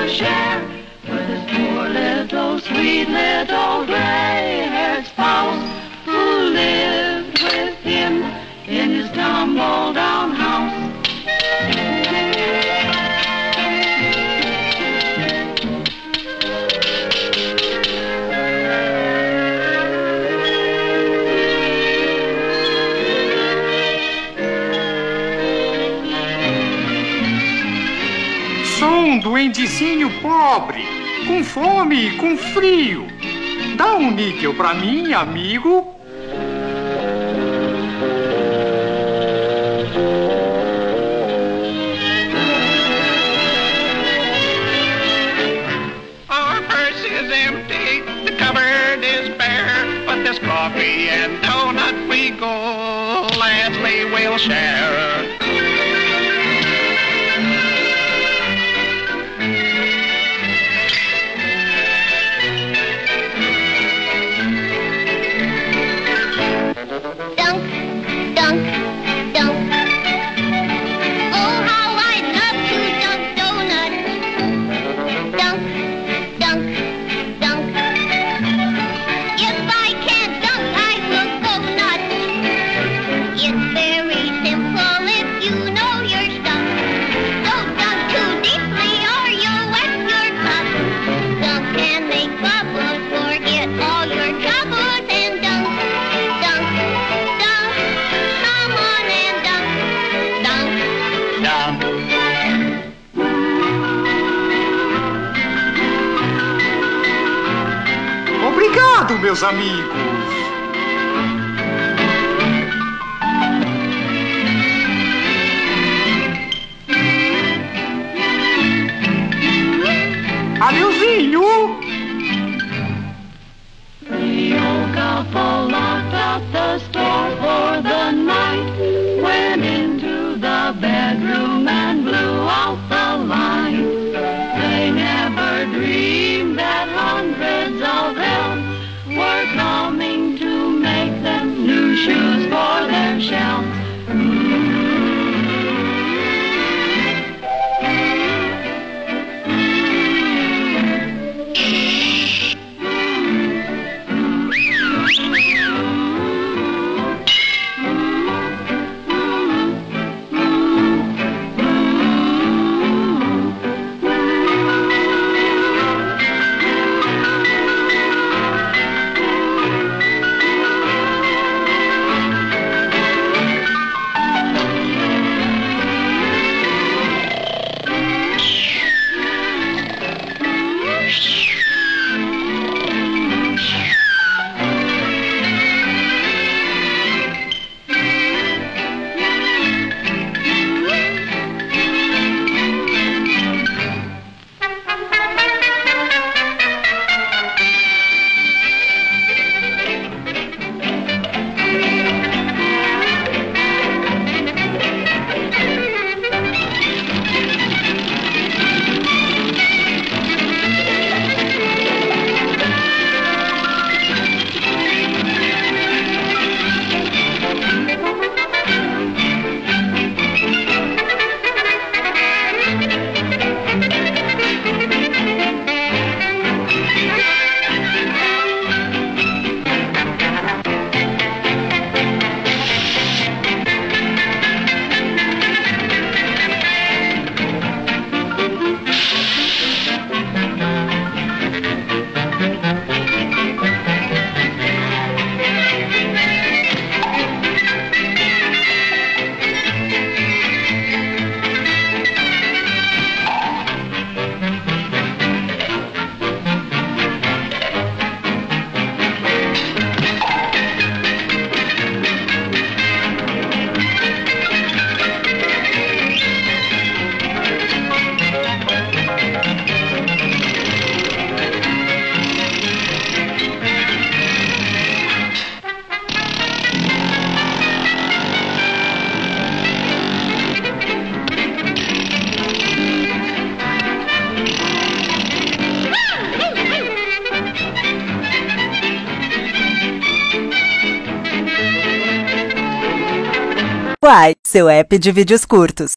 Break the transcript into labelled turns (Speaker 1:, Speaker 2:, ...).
Speaker 1: share with his poor little, sweet little gray-haired spouse who lived with him in his tumble-down house.
Speaker 2: Sou duendezinho pobre, com fome e com frio. Dá um níquel pra mim, amigo.
Speaker 3: Our purse is empty, the cupboard is bare, but this coffee and donut we go, lastly we'll share.
Speaker 2: Obrigado, meus amigos. Adeuzinho.
Speaker 1: The old couple locked up the store for the night, went into the bedroom and blew out the light. They never dreamed that hundreds of elves were coming to make them new shoes for their shelves.
Speaker 4: Quai, seu app de vídeos curtos.